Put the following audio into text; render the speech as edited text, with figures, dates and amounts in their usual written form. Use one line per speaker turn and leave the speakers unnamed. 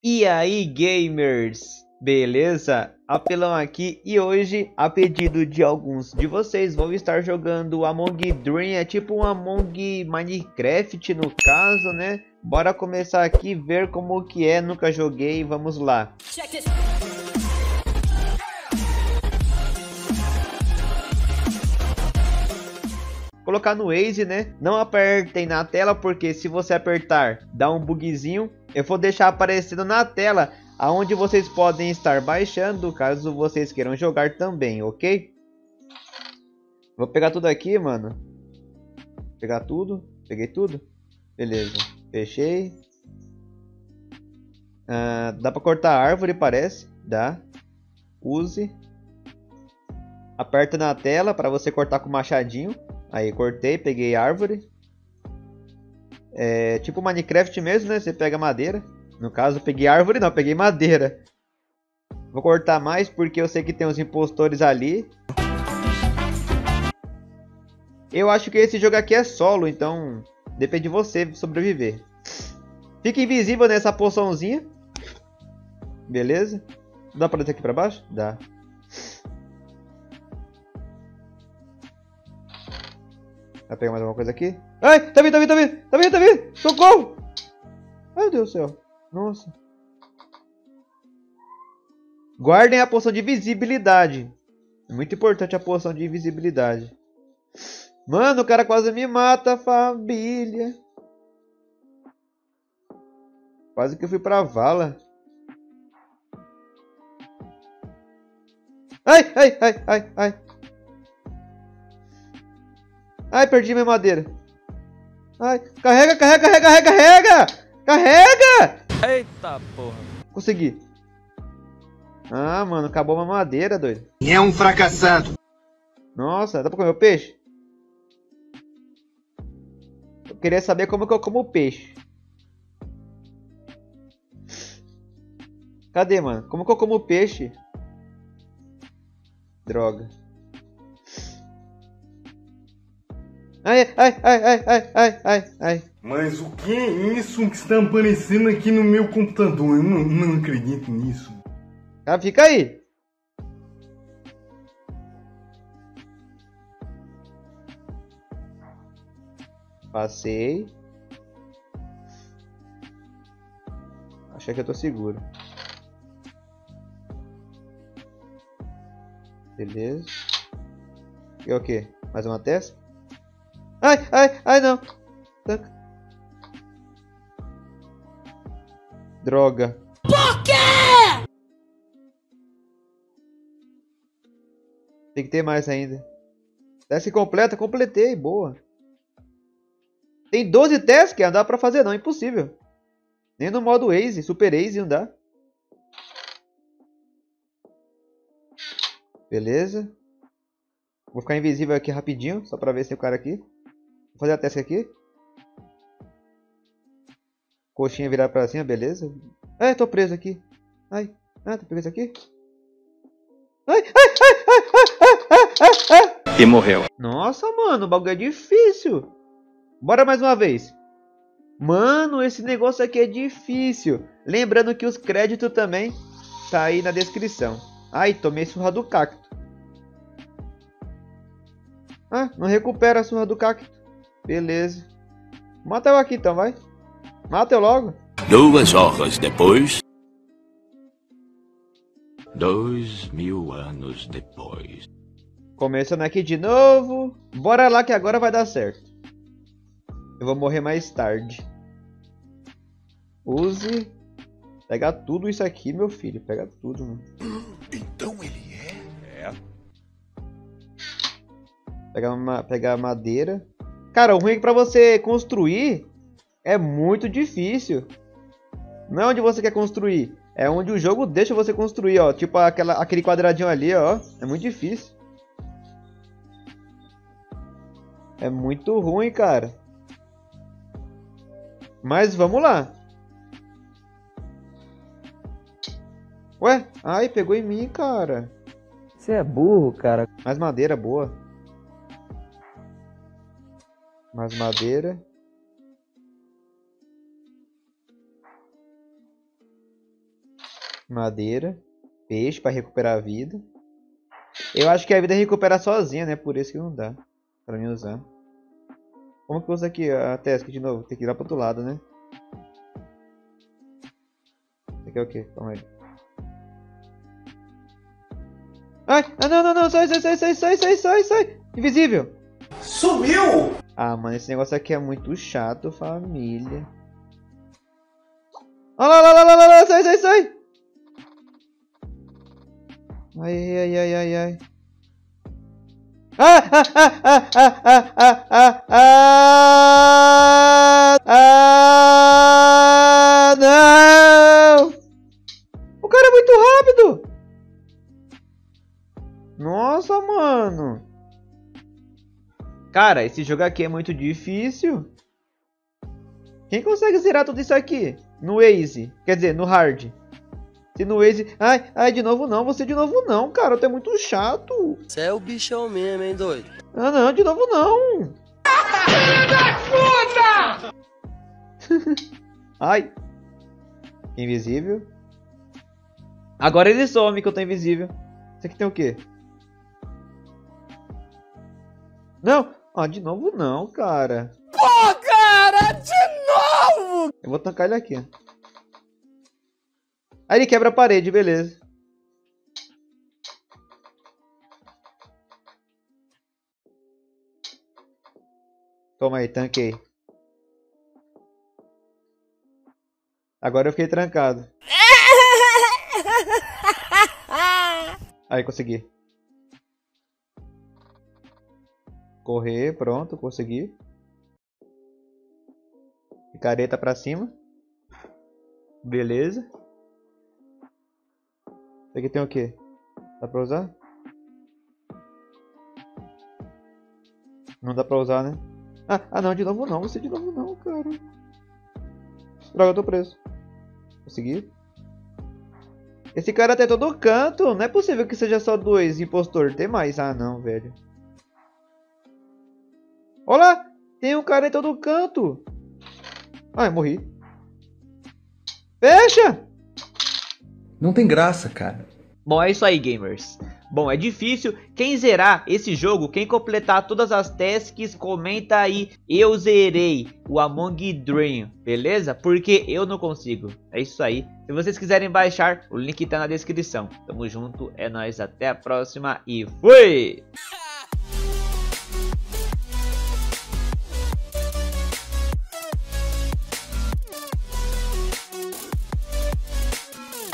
E aí, gamers? Beleza? Apelão aqui e hoje, a pedido de alguns de vocês, vou estar jogando Among Dream, é tipo um Among Minecraft no caso, né? Bora começar aqui e ver como que é, nunca joguei, vamos lá. Colocar no Waze, né? Não apertem na tela, porque se você apertar, dá um bugzinho. Eu vou deixar aparecendo na tela aonde vocês podem estar baixando, caso vocês queiram jogar também, ok? Vou pegar tudo aqui, mano. Pegar tudo. Peguei tudo. Beleza. Fechei. Dá pra cortar a árvore, parece. Dá. Use. Aperta na tela para você cortar com o machadinho. Aí, cortei, peguei árvore. É tipo Minecraft mesmo, né? Você pega madeira. No caso, eu peguei árvore, não, peguei madeira. Vou cortar mais porque eu sei que tem uns impostores ali. Eu acho que esse jogo aqui é solo, então depende de você sobreviver. Fica invisível nessa poçãozinha. Beleza? Dá pra descer aqui pra baixo? Dá. Vai pegar mais alguma coisa aqui? Ai, tá vindo, tá vindo, tá vindo, tá vindo, tá vindo! Socorro! Ai, meu Deus do céu. Nossa. Guardem a poção de visibilidade. É muito importante a poção de invisibilidade. Mano, o cara quase me mata, família. Quase que eu fui pra vala. Ai, ai, ai, ai, ai. Ai, perdi minha madeira. Ai, carrega, carrega, carrega, carrega, carrega! Carrega!
Eita porra.
Consegui. Ah, mano, acabou uma madeira, doido.
É um fracassado.
Nossa, dá pra comer o peixe? Eu queria saber como que eu como o peixe. Cadê, mano? Como que eu como o peixe? Droga. Ai, ai, ai, ai, ai, ai, ai, ai.
Mas o que é isso que está aparecendo aqui no meu computador? Eu não acredito nisso.
Ah, fica aí. Passei. Achei que eu tô seguro. Beleza. E o que? Mais uma testa? Ai, ai, ai, não. Droga. Por quê? Tem que ter mais ainda. Teste completa, completei, boa. Tem 12 testes que não dá pra fazer não, impossível. Nem no modo Easy, Super Easy não dá. Beleza. Vou ficar invisível aqui rapidinho, só pra ver se tem o cara aqui. Vou fazer a task aqui. Coxinha virar pra cima, beleza. Ai, tô preso aqui. Ai, tô preso aqui. Ai, ai, ai, ai, ai, ai, ai, ai.
E morreu.
Nossa, mano, o bagulho é difícil. Bora mais uma vez. Mano, esse negócio aqui é difícil. Lembrando que os créditos também tá aí na descrição. Ai, tomei surra do cacto. Ah, não recupera a surra do cacto. Beleza. Mata eu aqui então, vai. Mata eu logo.
2 horas depois. 2000 anos depois.
Começando aqui de novo. Bora lá que agora vai dar certo. Eu vou morrer mais tarde. Use. Pega tudo isso aqui, meu filho. Pega tudo, mano.
Então ele é?
Pegar madeira. Cara, o ruim é que pra você construir é muito difícil. Não é onde você quer construir. É onde o jogo deixa você construir, ó. Tipo aquele quadradinho ali, ó. É muito difícil. É muito ruim, cara. Mas vamos lá. Ué? Ai, pegou em mim, cara.
Você é burro, cara.
Mais madeira, boa. Mais madeira. Madeira. Peixe pra recuperar a vida. Eu acho que a vida recupera sozinha, né? Por isso que não dá pra mim usar. Como que usa aqui a task de novo? Tem que ir lá pro outro lado, né? Isso aqui é o quê? Calma aí. Ai! Ah, não, não, não! Sai, sai, sai, sai, sai, sai, sai, sai! Invisível!
Sumiu!
Ah, mano, esse negócio aqui é muito chato, família. Olha lá, lá, lá, lá, lá, lá, sai, sai, sai! Ai, ai, ai, ai, ai. Ah, ah, ah, ah, ah, ah, ah, ah, ah, não! O cara é muito rápido! Nossa, mano! Cara, esse jogo aqui é muito difícil. Quem consegue zerar tudo isso aqui? No Easy. Quer dizer, no Hard. Se no Easy... Ai, ai, de novo não. Você de novo não, cara. Tu é muito chato.
Você é o bichão mesmo, hein, doido?
Ah, não. De novo não. Ai. Invisível. Agora ele some que eu tô invisível. Isso aqui tem o quê? Não. Ah, de novo não, cara.
Pô, cara, de novo!
Eu vou tancar ele aqui. Aí ele quebra a parede, beleza. Toma aí, tanquei. Agora eu fiquei trancado. Aí, consegui. Correr, pronto, consegui. Picareta pra cima. Beleza. Isso aqui tem o que? Dá pra usar? Não dá pra usar, né? Ah, não, de novo não. Você de novo não, cara. Droga, eu tô preso. Consegui. Esse cara tem todo canto. Não é possível que seja só 2 impostor. Tem mais. Ah, não, velho. Olha! Tem um cara em todo canto. Ai, morri. Fecha!
Não tem graça, cara.
Bom, é isso aí, gamers. Bom, é difícil. Quem zerar esse jogo, quem completar todas as tasks, comenta aí. Eu zerei o Among Dream, beleza? Porque eu não consigo. É isso aí. Se vocês quiserem baixar, o link tá na descrição. Tamo junto, é nóis, até a próxima e fui!